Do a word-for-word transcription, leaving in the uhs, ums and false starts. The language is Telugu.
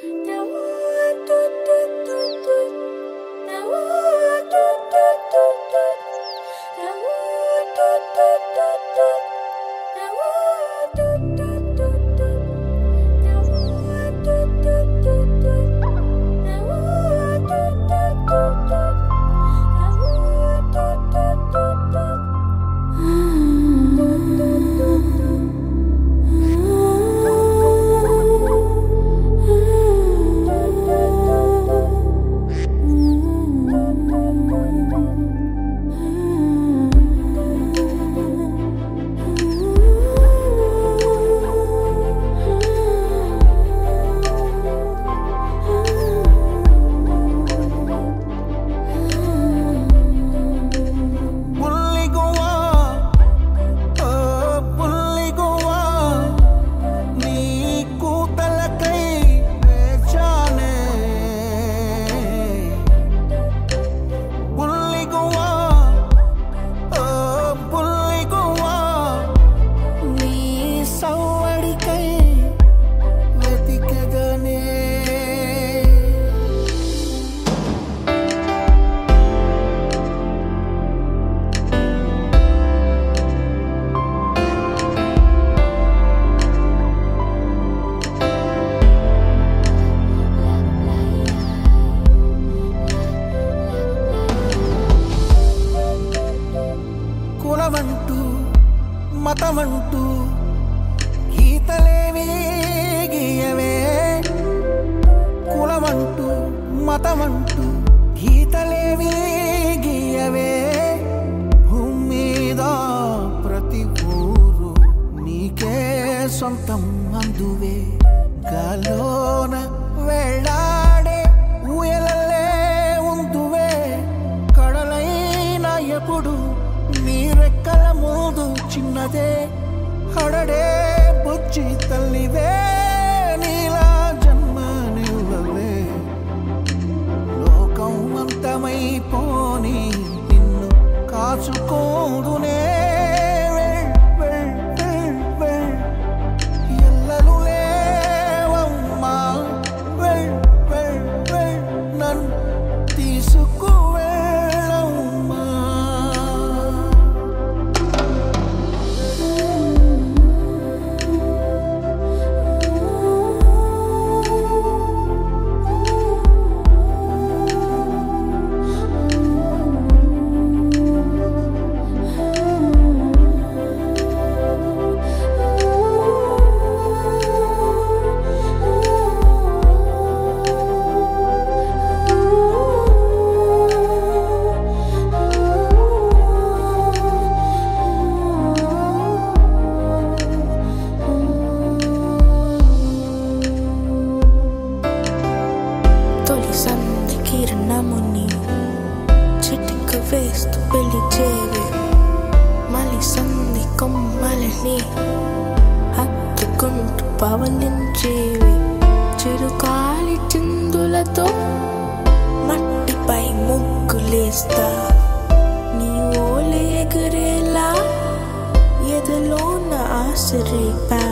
మతమంటూ గీతలేవి గీయవే, కులమంటూ మతమంటూ గీతలేవి గీయవే. భూమి మీద ప్రతి ఊరు నీకే సొంతం అందువే. గాలోన వెళ్ళాడే ఊయలల్లే ఉందువే. కడలైనా ఎప్పుడు నీ రెక్కల ముందు చిన్నదే. హడడే బుచ్చి తల్లివే, నీలా జన్మనివ్వవే. లోకం అంతమైపోని నిన్ను కాచుకోదునే. ఎల్లలు లేవమ్మా, వెళ్ వెళ్ వెళ్ నన్ను తీసుకువెళ్ళమ్మా. కిరణముని చిటిక వేస్తూ పెళ్లి చేవే. మళ్ళీ సంధి కొమ్మలని హత్తుకుంటూ పవలించేవి. చిరుకాలి చిందులతో మట్టిపై ముగ్గులేస్తా. నీ ఓలే ఎగరేలా ఎదలోన ఆశ రేపా.